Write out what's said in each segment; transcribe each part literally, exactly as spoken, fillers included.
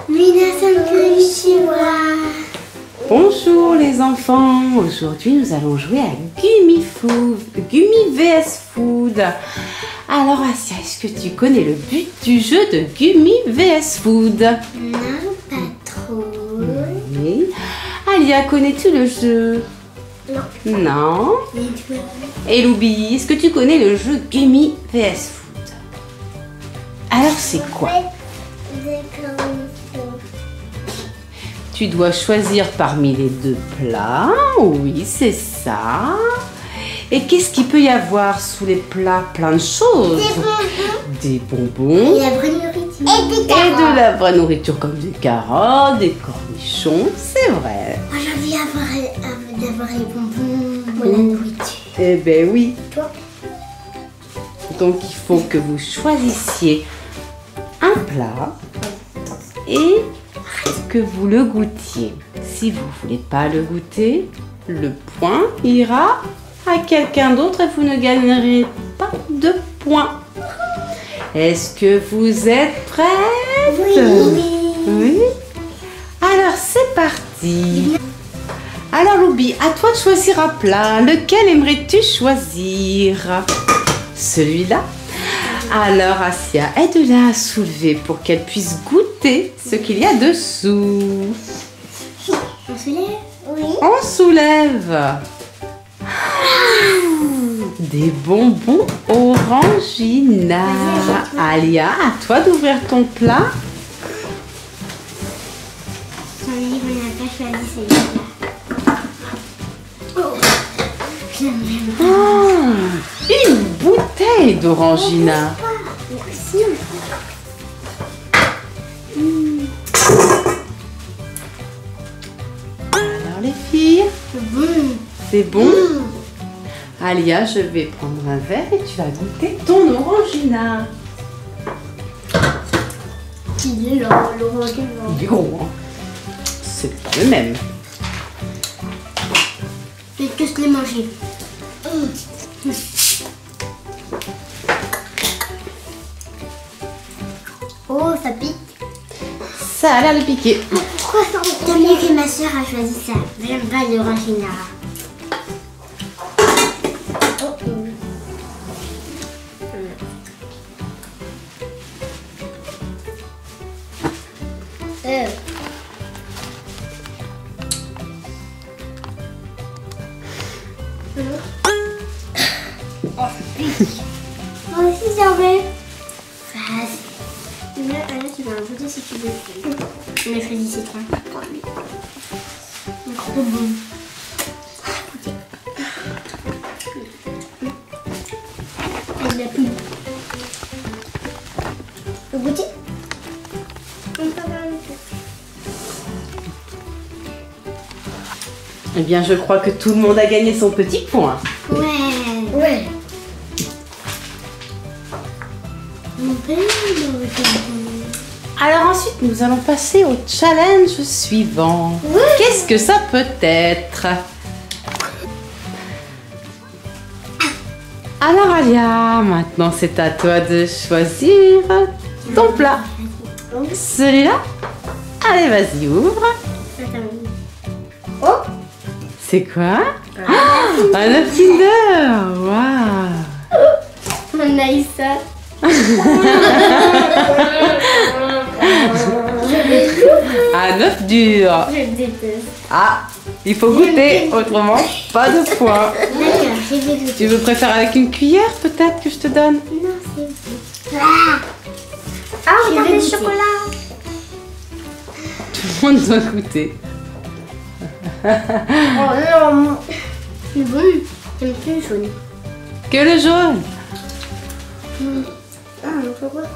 Minasan konnichiwa. Bonjour les enfants, aujourd'hui nous allons jouer à Gummy Food, Gummy V S Food. Alors Asia, est-ce que tu connais le but du jeu de Gummy V S Food? Non, pas trop. Oui. Alia, connais-tu le jeu? Non. Non. Et toi? Et Loubi, est-ce que tu connais le jeu Gummy V S Food? Alors c'est quoi? Tu dois choisir parmi les deux plats. Oui, c'est ça. Et qu'est-ce qu'il peut y avoir sous les plats? Plein de choses. Des bonbons. Des bonbons. Et la vraie nourriture. Et des Et carottes. de la vraie nourriture comme des carottes, des cornichons. C'est vrai. Moi, j'ai envie d'avoir d'avoir les bonbons ou la nourriture. Eh ben oui. Toi? Donc il faut que vous choisissiez un plat et que vous le goûtiez. Si vous ne voulez pas le goûter, le point ira à quelqu'un d'autre et vous ne gagnerez pas de points. Est-ce que vous êtes prêts? Oui. Oui. Alors c'est parti. Alors Loubi, à toi de choisir un plat. Lequel aimerais-tu choisir? Celui-là? Alors Asia, aide-la à soulever pour qu'elle puisse goûter ce qu'il y a dessous. On se lève? Oui. On soulève. Des bonbons Orangina. Alia, à toi d'ouvrir ton plat. Son livre n'a pas choisi celui-là. Oh, j'aime bien. Oh, une bouteille d'Orangina. Merci. Alors les filles, Bon. c'est bon? Alia, je vais prendre un verre et tu vas goûter ton Orangina. Il est là, l'orange. Il est gros, hein? C'est pas le même. Je vais tous les manger. Oh, ça pique. Ça a l'air de piquer. Pourquoi ça? Tant mieux que ma soeur a choisi ça. J'aime pas l'orangina. Oh, oh. Euh. Oh, ça pique. Moi aussi j'en veux. Vas-y. Là, là, tu vas en goûter si tu veux. On a choisi citron. Trop bon. Et de la poudre. Le goûter? Eh bien, je crois que tout le monde a gagné son petit point. Ouais. Ouais. Alors ensuite, nous allons passer au challenge suivant. Ouais. Qu'est-ce que ça peut être? Alors Alia, maintenant c'est à toi de choisir ton plat. Celui-là? Allez, vas-y, ouvre. Oh. C'est quoi? Ah, un œuf Kinder. Waouh. On a eu ça. Un œuf dur. Je le déteste. Ah, il faut goûter, autrement pas de points. D'accord, j'ai vu goûter. Tu veux préférer avec une cuillère peut-être que je te donne? Non, c'est bon. Ah, ah regarde le chocolat. Tout le monde doit goûter. Oh non. C'est bon. J'aime plus le jaune. Que le jaune. Ah, faut pas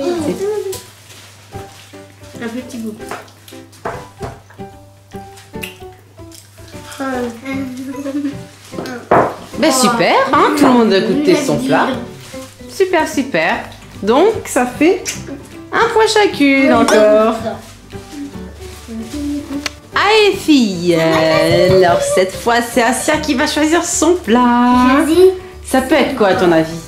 un petit bout. Ben super, hein, tout le monde a goûté son plat. Super, super. Donc ça fait un point chacune encore. Allez filles, alors cette fois c'est Asia qui va choisir son plat. Vas-y. Ça peut être quoi à ton avis?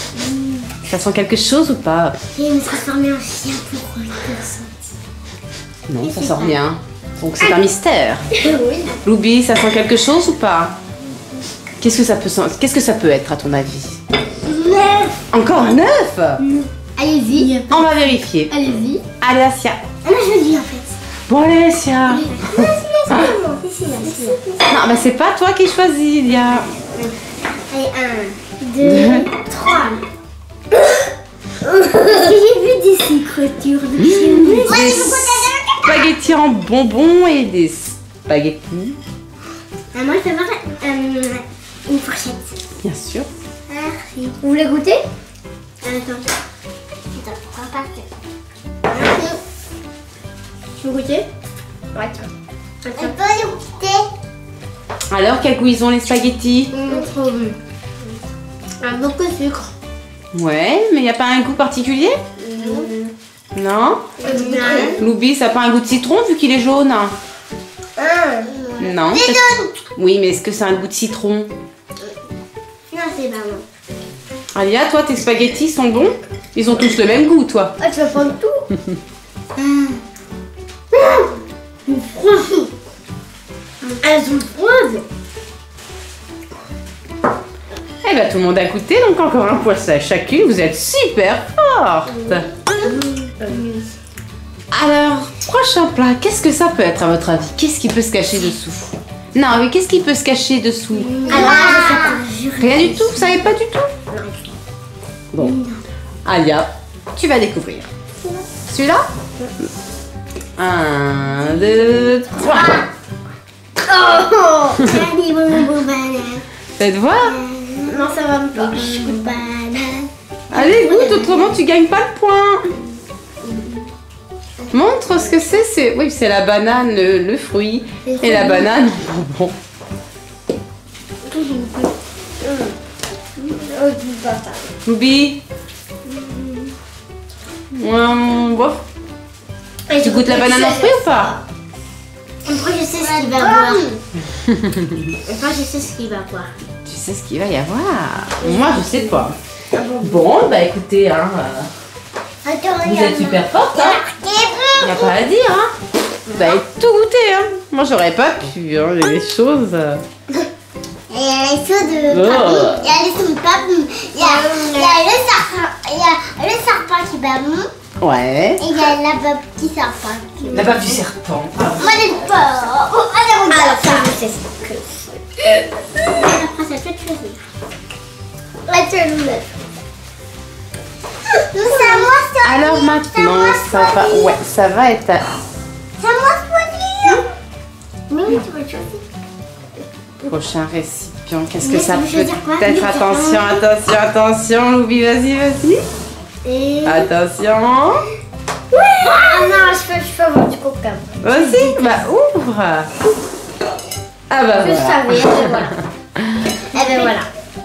Ça sent quelque chose ou pas? Je vais me transformer en chien pour le ressentir. Non, Et ça c'est sent ça. rien. Donc c'est un mystère. Oui. Loubi, ça sent quelque chose ou pas? Qu'est-ce que ça peut sen- Qu'est-ce que ça peut être à ton avis? Neuf. Encore un œuf? Allez-y. On va vérifier. Allez-y. Allez, Asia. Ah, moi je le dis en fait. Bon, allez, Asia. C'est là, c'est là. Non, bah c'est pas toi qui choisis, Ilia. Allez, un, deux, trois. Est-ce que j'ai vu des écritures de chez nous? Des spaghettis en bonbons et des spaghettis. Ah, moi, je vais avoir euh, une fourchette. Bien sûr. Merci. Vous voulez goûter? Attends. Attends, on va passer. Merci. Tu veux goûter? Ouais, tiens. On peut les goûter. Alors, quel goût ils ont les spaghettis? Mmh, trop bon. Ah, beaucoup de sucre. Ouais, mais il n'y a pas un goût particulier? Mmh. Non? Mmh. Loubi, ça n'a pas un goût de citron vu qu'il est jaune? Ah. Non. C'est jaune. Oui, mais est-ce que c'est un goût de citron? Non, c'est pas bon. Alia, toi, tes spaghettis sont bons? Ils ont tous le même goût, toi. Ah, tu vas prendre tout? Froide. Elles sont froides. Eh bien, tout le monde a goûté, donc encore un point à chacune. Vous êtes super fortes. Alors, prochain plat, qu'est-ce que ça peut être à votre avis? Qu'est-ce qui peut se cacher dessous? Non, mais qu'est-ce qui peut se cacher dessous? Alors, je sais pas. Rien du tout, vous savez pas du tout? Bon, Alia, tu vas découvrir. Celui-là? Un, deux, trois. Oh. Allez, bonbon banane. Faites voir. Non, ça va pas. Je goûte banane. Allez, goûte, autrement tu gagnes pas le point. Montre ce que c'est. C'est oui, c'est la banane, le, le fruit, et la banane en bonbon. Loubi. Hum, bof. Tu goûtes la banane en fruit ou pas? Après, je sais ce qu'il va boire. Après, je sais ce qu'il va boire. Tu sais ce qu'il va y avoir. Moi, je sais pas. Bon, bah écoutez, hein, euh, vous êtes super forte, hein. Il n'y a pas à dire, hein. Vous avez tout goûté, hein. Moi, j'aurais pas pu, hein. Il y a des choses. euh. Et il y a les sauts de Oh. papy. Il y a les sauts de papy. Il y a, il y a le serpent. Il y a le serpent qui va bon. Ouais. Et il y a la petit serpent qui va La bave du serpent. Moi, j'ai peur. Oh, allez, on alors, ça, je sais ce que c'est. Après, ça peut te choisir. Là, tu vas nous mettre. C'est à moi, ça. Alors maintenant, ça va, ouais, ça va être. à- C'est à moi de choisir. Oui, tu vas choisir. Prochain récipient, qu'est-ce que Mais ça tu veux peut choisir quoi? être? Mais Attention, t'as- attention, attention, Loubi, vas-y, vas-y. Et... Attention. Ah non, je peux, je peux avoir du coca. Vas-y, bah ouvre. Ah bah Je voilà. savais, et ben voilà. Et ben voilà.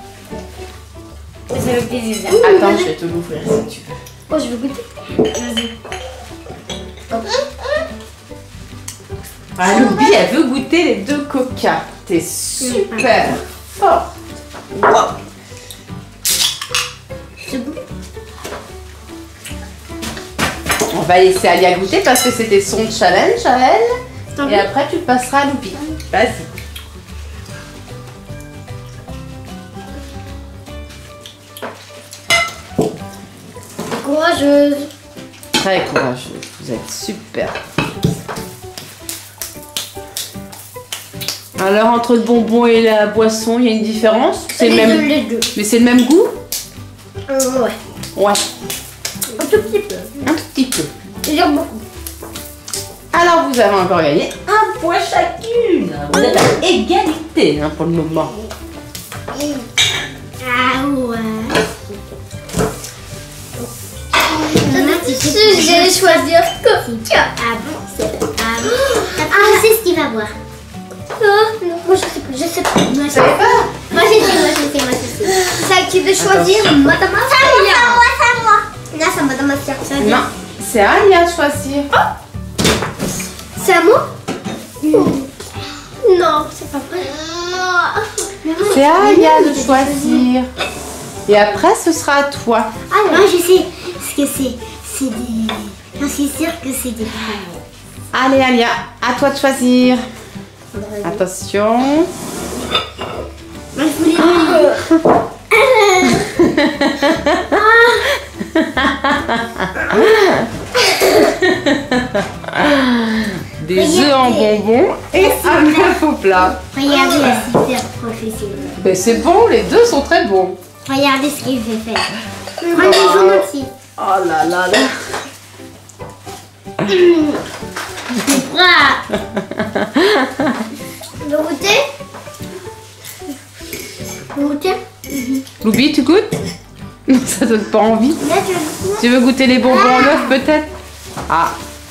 Ça fait plaisir. Attends, je vais te l'ouvrir si tu veux. Oh, je veux goûter. Vas-y. Ah, Loubi, elle veut goûter les deux coca. T'es super forte. Wow. C'est bon. On va laisser Alia goûter parce que c'était son challenge à elle. Et après, tu le passeras à Loubi. Vas-y. Courageuse. Très courageuse. Vous êtes super. Alors, entre le bonbon et la boisson, il y a une différence? C'est le Les même... deux, les deux. Mais c'est le même goût? Euh, ouais. Ouais, Un tout petit peu. un tout petit peu. J'aime beaucoup. Alors, vous avez encore gagné un point chacune. Vous êtes à égalité hein, pour le moment. Ah ouais. J'ai choisir coca. Ah bon, c'est ah bon. Ah, je sais ce qu'il va boire. Oh, non, moi je sais pas, je sais pas. Moi je sais pas. Moi je sais, moi je sais, moi je sais. C'est à qui de choisir Madame Asia. C'est à moi, c'est à moi. Non, c'est à Madame Asia. Non, c'est à Alia de choisir. C'est à moi Non, c'est pas vrai. C'est à Alia de choisir. Et après, ce sera à toi. Ah, moi je sais ce que c'est. C'est des... J'en suis sûre que c'est des Allez, Alia, à toi de choisir. Attention. Moi, je voulais Des œufs en bonbons et un œuf au plat. Regardez la super professionnelle. Ben c'est bon, les deux sont très bons. Regardez ce qu'il fait faire. Moi, je joue aussi. Oh là là là. Ah. Tu veux goûter? Tu veux goûter? Loubi, tu goûtes? Non, ça donne pas envie. Là, tu veux goûter? Tu veux goûter les bonbons en œuf peut-être? Ah.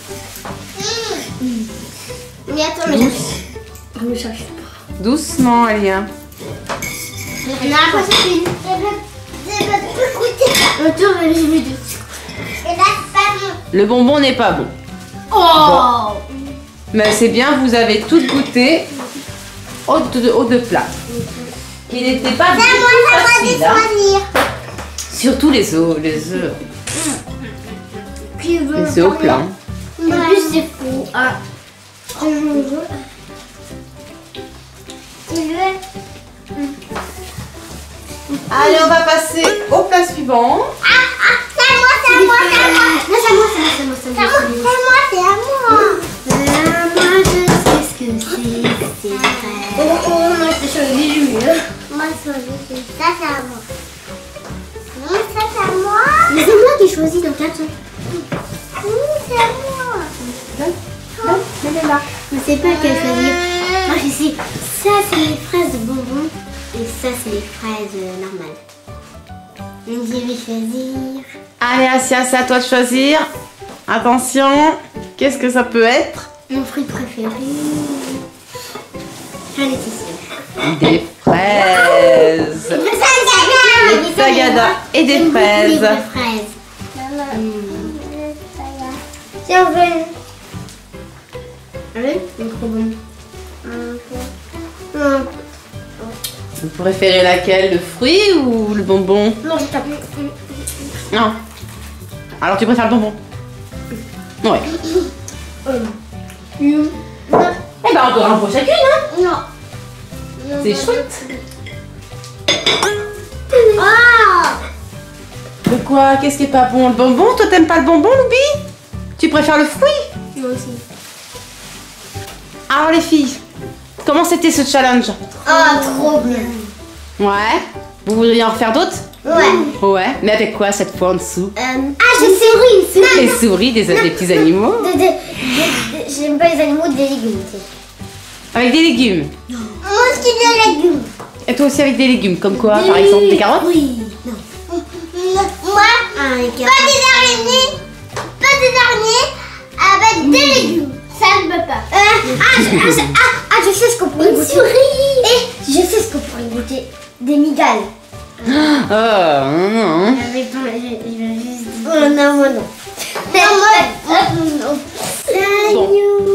Mais attends, mais je me cherche pas. Doucement, Alia. Non, après ça, c'est une. Je veux goûter. Autour, je vais goûter. Et là, c'est pas bon. Le bonbon n'est pas bon. Oh! Mais c'est bien, vous avez toutes goûté aux deux, aux deux plats. Qui n'étaient pas du tout faciles, hein. Surtout les œufs, les œufs. Puis, Les œufs au plat. En plus, c'est fou. Ah. Tu veux? Tu veux? Allez, on va passer au plat suivant. Ah, ah, c'est à moi, c'est à moi, c'est à moi. Non, c'est à moi, c'est à moi, c'est à moi, c'est à moi, c'est à moi. Euh, moi, je sais ce que c'est, c'est vrai. Oh, oh, moi, c'est sur les légumes. Moi, sur les légumes. Ça, c'est à moi. Non, ça, c'est à moi. Mais c'est moi qui choisis dans quatre ans. Oui, c'est à moi. Donne, donne, mets-les là. Je ne sais pas quelle choisir. Moi, je sais. Ça, c'est les fraises bonbons. Et ça, c'est les fraises euh, normales. Donc, je vais choisir. Allez, Asia, c'est à toi de choisir. Attention, qu'est-ce que ça peut être? Mon fruit préféré. J'en étais sûre. Des fraises. Des tagada et des fraises. Des fraises. Tiens, veut. Allez, c'est trop bon. Non, Vous préférez laquelle? Le fruit ou le bonbon? non, je tape. Non. Alors tu préfères le bonbon? Ouais. Non. Eh ben encore un pour chacune, hein? Non. C'est chouette. Ah! De quoi? Qu'est-ce qui est pas bon? Le bonbon? Toi t'aimes pas le bonbon, Loubi? Tu préfères le fruit? Moi aussi. Alors les filles, comment c'était ce challenge? Ah, trop bien. Ouais. Vous voudriez en refaire d'autres? Ouais. Ouais. Mais avec quoi cette fois en dessous? Euh, ah, j'ai souris, une souris. Des souris, des, des petits animaux? De- de- de- de- J'aime pas les animaux, des légumes. tu sais. Avec des légumes. Moi aussi des légumes. Et toi aussi avec des légumes, comme quoi? Par exemple des carottes? Oui. Non. Moi, ah, les carottes. Pas des araignées. Pas des araignées avec des légumes. Ça ne peut pas. Euh, ah, je, ah, je, ah, ah, je sais ce qu'on pourrait goûter. Souris. Et je sais ce qu'on pourrait goûter. Des migales. Oh, non. Avec ton, je, je vais juste dire. Oh non, moi non. Non, moi, non. Bon.